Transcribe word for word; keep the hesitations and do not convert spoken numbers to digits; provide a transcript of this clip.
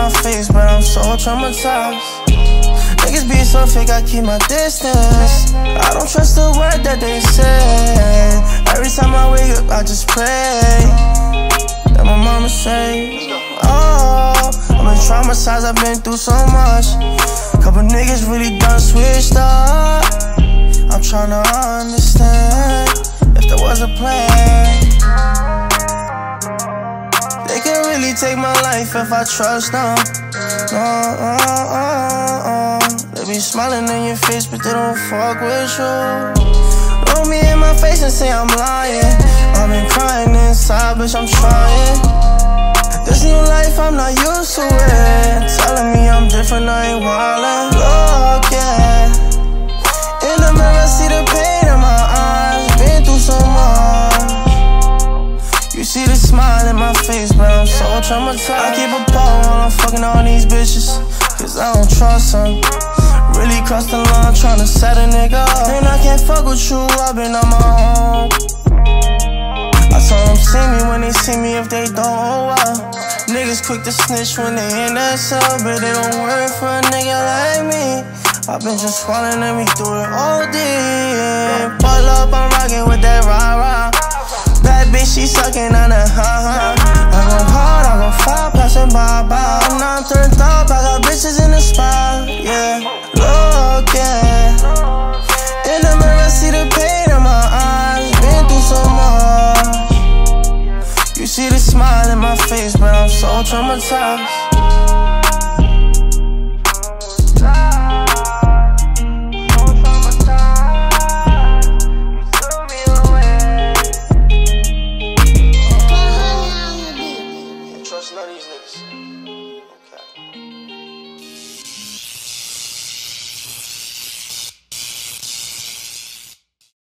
my face, but I'm so traumatized. Niggas be so fake, I keep my distance. I don't trust the word that they say. Every time I wake up, I just pray that my mama say, oh, I've been traumatized, I've been through so much. Couple niggas really done switched up. I'm tryna understand if there was a plan. They can really take my life if I trust them. Uh, uh, uh, uh. They be smiling in your face, but they don't fuck with you. Look me in my face and say I'm lying. I've been crying inside, bitch, I'm trying. This new life, I'm not used to it. Telling me I'm different, I ain't wildin'. Look, yeah. In the mirror, see the pain in my eyes. Been through so much. You see the smile in my face, but I'm so traumatized. I keep a pole while I'm fucking all these bitches, cause I don't trust them. Really crossed the line tryna set a nigga up. And I can't fuck with you, I've been on my own. I told them see me when they see me if they don't, oh well. Niggas quick to snitch when they in that cell, but they don't work for a nigga like me. I've been just falling and me through it O D. Pull up, I'm rockin' with that rah-rah. Bad bitch, she suckin' on that ha-ha. I go hard, I go far, passin' by-by. Now I'm turned up, I got bitches in the spot, yeah. Look, yeah. In the mirror, see the pain in my eyes. Been through so much. You see the smile in my face, but I'm so traumatized.